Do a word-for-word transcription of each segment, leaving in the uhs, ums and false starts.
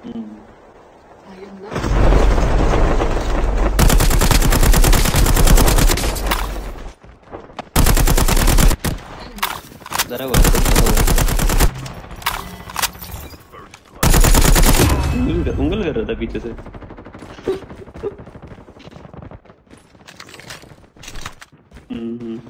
जरा वो उंगल उंगल कर रहा था पीछे से हम्म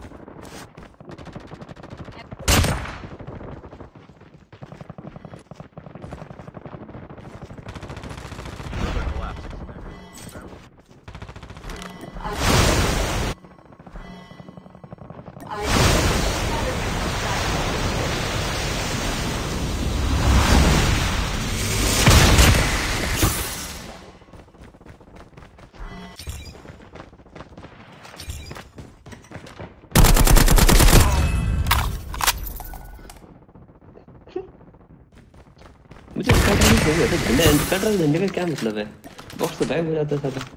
मुझे कट रहा नहीं चाहिए झंडे कट रहा झंडे का क्या मतलब है बॉक्स तो गायब हो जाता है सारा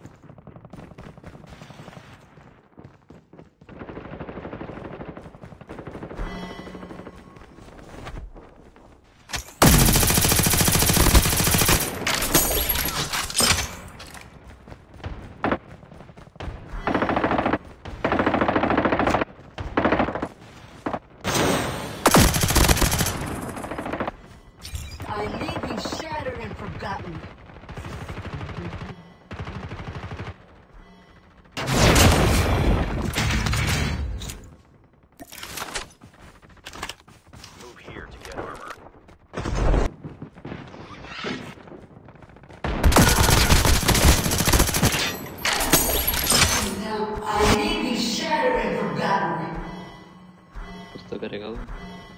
तो करेगा वो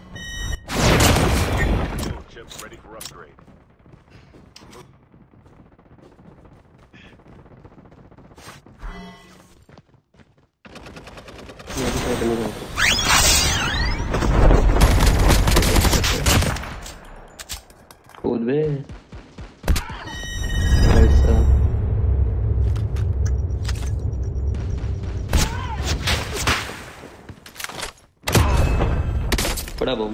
कूद बे ऐसा बड़ा बम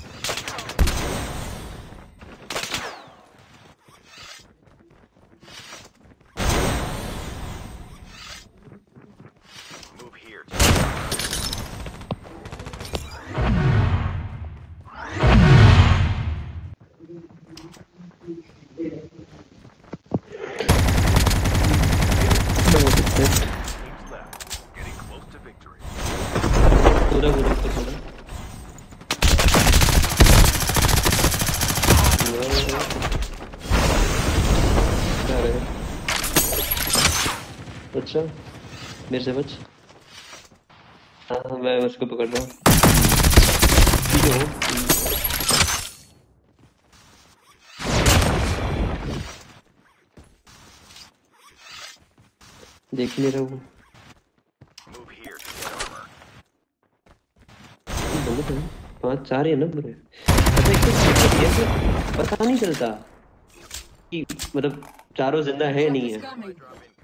पूरा पूरा पूरा अच्छा मेरे से बच हाँ मैं उसको पकड़ रहा हूँ देख नहीं रहा हूँ पाँच चार है ना पूरे अच्छा एक तो पता नहीं चलता कि मतलब चारों जिंदा है नहीं है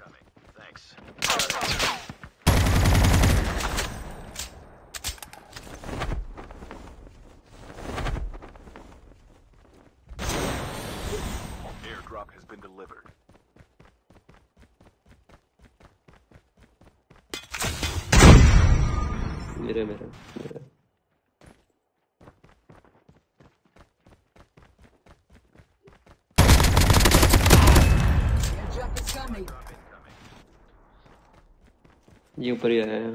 मेरे मेरे मेरे ये ऊपर ही आया है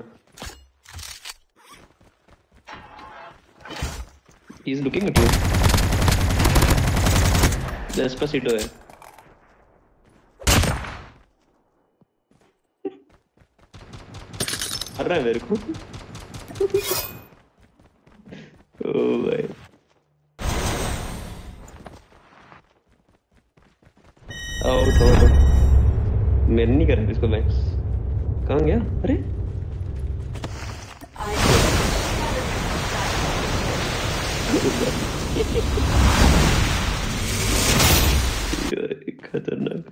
He is looking at you. Despacito है हर रहा है मेरे को ओ भाई आउट आउट मैंने नहीं करा इसको मैक्स कहाँ गया अरे खतरनाक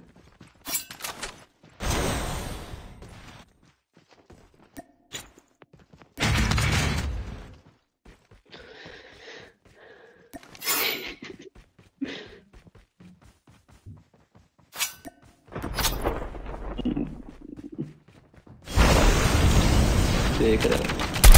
देख रहा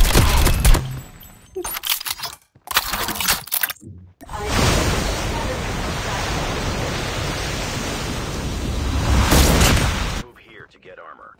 Move here to get armor.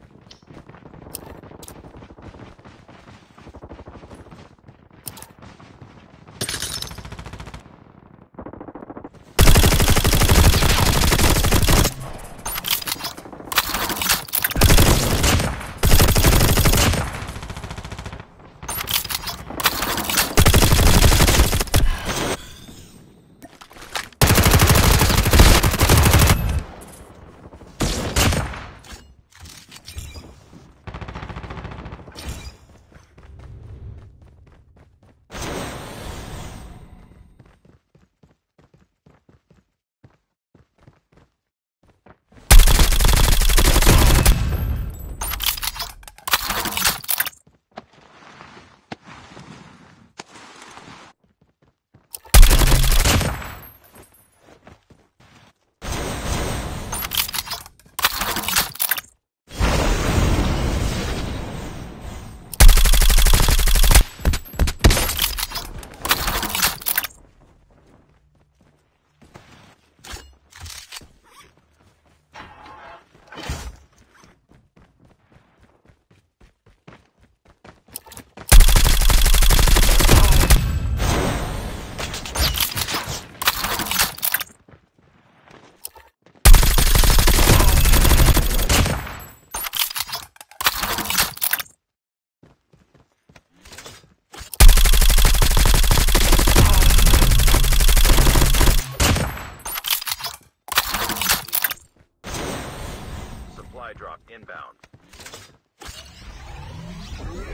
Supply drop inbound.